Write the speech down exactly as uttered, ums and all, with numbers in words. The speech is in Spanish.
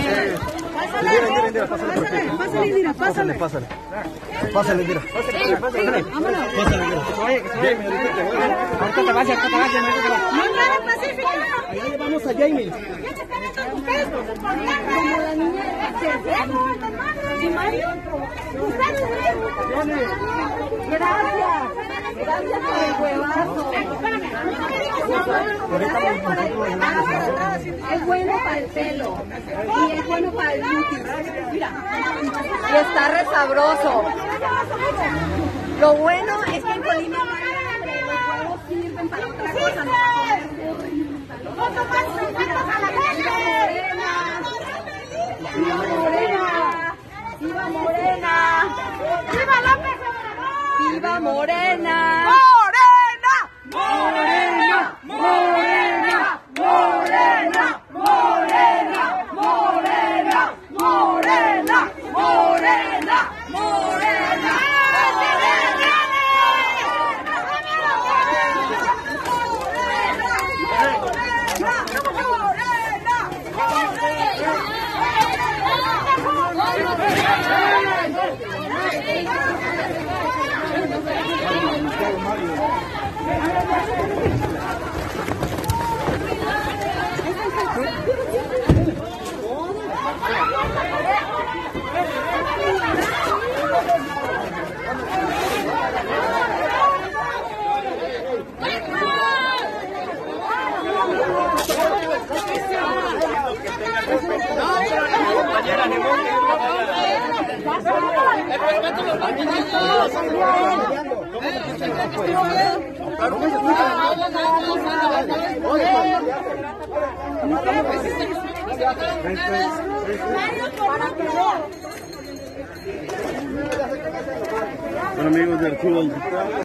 Pásale, Indira, pásale. Pásale, pásale, Indira. Pásale, pásale. Pásale, Indira. Ahorita te vas, ahorita te vas, ahorita te vas. ¡No, no, Pacífico! Allá llevamos a Jamie. ¿Qué se están haciendo ustedes con sus problemas? Como la niña de ¿Y Mario? ¿Ustedes ven? Gracias. Gracias por el huevazo. Es bueno para el pelo y es bueno para el beauty. Mira, y está re sabroso. Lo bueno es que en Colima los huevos sirven para otra cosa. ¡Viva Morena! ¡Viva Morena! ¡Viva López Obrador! ¡Viva Morena! ¡Morena! ¡Morena! ¡Morena! ¡Morena! ¡Morena! ¡Morena! ¡Morena! ¡Morena! Bueno, amigos del Club